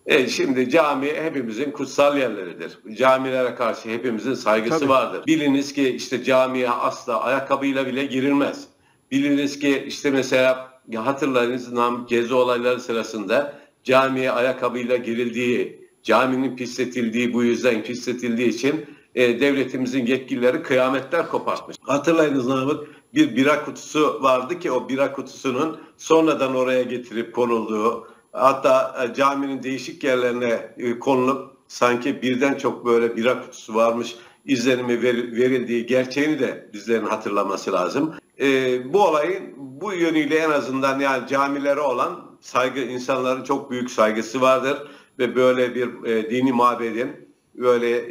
Şimdi cami hepimizin kutsal yerleridir. Camilere karşı hepimizin saygısı Tabii. vardır. Biliniz ki işte camiye asla ayakkabıyla bile girilmez. Biliniz ki işte mesela hatırlarınız gezi olayları sırasında camiye ayakkabıyla girildiği, caminin pisletildiği, bu yüzden pisletildiği için devletimizin yetkilileri kıyametler kopartmış. Hatırlayınız Namık, bir bira kutusu vardı ki o bira kutusunun sonradan oraya getirip konulduğu, hatta caminin değişik yerlerine konulup sanki birden çok böyle bira kutusu varmış izlenimi verildiği gerçeğini de bizlerin hatırlaması lazım. Bu olayın bu yönüyle en azından yani camilere olan saygı, insanların çok büyük saygısı vardır ve böyle bir dini mabedin böyle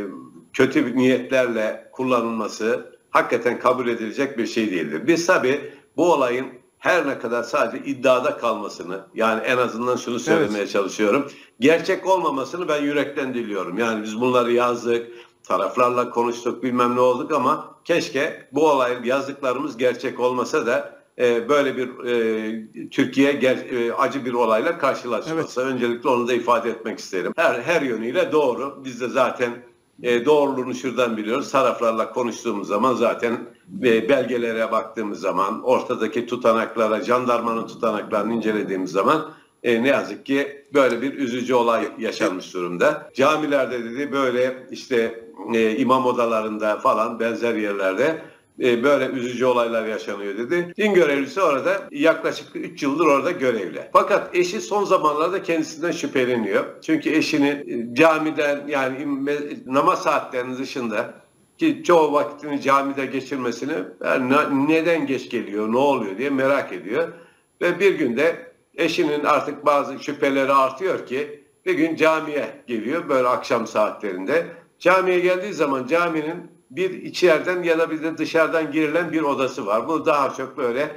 kötü niyetlerle kullanılması hakikaten kabul edilecek bir şey değildir. Biz tabii bu olayın her ne kadar sadece iddiada kalmasını, yani en azından şunu söylemeye çalışıyorum, gerçek olmamasını ben yürekten diliyorum. Yani biz bunları yazdık, taraflarla konuştuk, bilmem ne olduk ama keşke bu olayın yazdıklarımız gerçek olmasa da böyle bir Türkiye acı bir olayla karşılaşmasa. Evet. Öncelikle onu da ifade etmek isterim. Her yönüyle doğru. Biz de zaten doğruluğunu şuradan biliyoruz. Taraflarla konuştuğumuz zaman zaten belgelere baktığımız zaman, ortadaki tutanaklara, jandarmanın tutanaklarını incelediğimiz zaman ne yazık ki böyle bir üzücü olay yaşanmış durumda. Camilerde dedi böyle işte imam odalarında falan benzer yerlerde böyle üzücü olaylar yaşanıyor dedi. Din görevlisi orada yaklaşık 3 yıldır orada görevli. Fakat eşi son zamanlarda kendisinden şüpheleniyor. Çünkü eşinin camiden yani namaz saatlerinin dışında ki çoğu vaktini camide geçirmesini neden geç geliyor, ne oluyor diye merak ediyor. Ve bir günde eşinin artık bazı şüpheleri artıyor ki bir gün camiye geliyor böyle akşam saatlerinde. Camiye geldiği zaman caminin bir içeriden ya da bir de dışarıdan girilen bir odası var. Bu daha çok böyle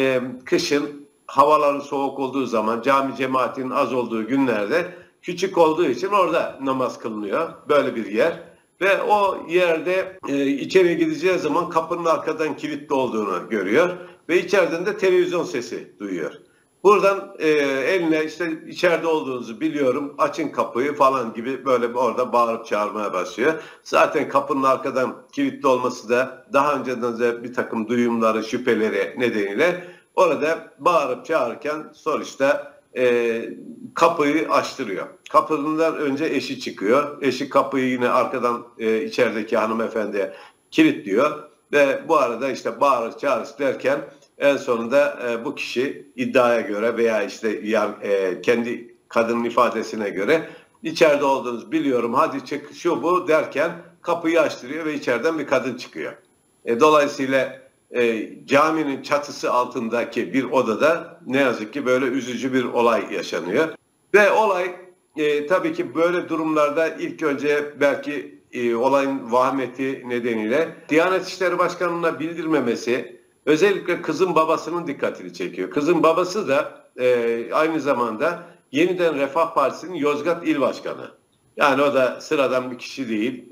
kışın havaların soğuk olduğu zaman cami cemaatinin az olduğu günlerde küçük olduğu için orada namaz kılınıyor. Böyle bir yer. Ve o yerde içeri gideceği zaman kapının arkadan kilitli olduğunu görüyor. Ve içeriden de televizyon sesi duyuyor. Buradan eline işte içeride olduğunuzu biliyorum, açın kapıyı falan gibi böyle orada bağırıp çağırmaya başlıyor. Zaten kapının arkadan kilitli olması da daha önceden de bir takım duyumları, şüpheleri nedeniyle orada bağırıp çağırırken sonuçta kapıyı açtırıyor. Kapıdan önce eşi çıkıyor. Eşi kapıyı yine arkadan içerideki hanımefendiye kilitliyor. Ve bu arada işte bağırır çağırır derken en sonunda bu kişi iddiaya göre veya işte kendi kadının ifadesine göre içeride olduğunuzu biliyorum hadi çık şu bu derken kapıyı açtırıyor ve içeriden bir kadın çıkıyor. Dolayısıyla caminin çatısı altındaki bir odada ne yazık ki böyle üzücü bir olay yaşanıyor. Ve olay tabii ki böyle durumlarda ilk önce belki olayın vahmeti nedeniyle Diyanet İşleri Başkanı'na bildirmemesi özellikle kızın babasının dikkatini çekiyor. Kızın babası da aynı zamanda Yeniden Refah Partisi'nin Yozgat İl Başkanı. Yani o da sıradan bir kişi değil,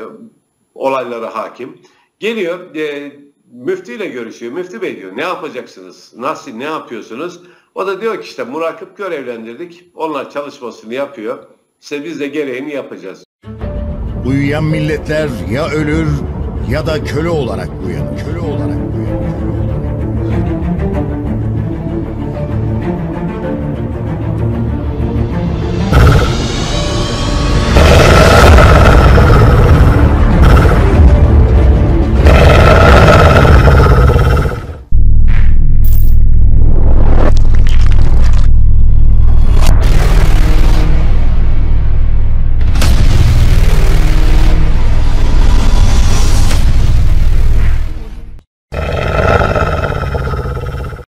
olaylara hakim. Geliyor, müftüyle görüşüyor. Müftü Bey diyor, ne yapacaksınız? Nasıl, ne yapıyorsunuz? O da diyor ki işte murakip görevlendirdik. Onlar çalışmasını yapıyor. İşte biz de gereğini yapacağız. Uyuyan milletler ya ölür ya da köle olarak uyanır. Köle olarak.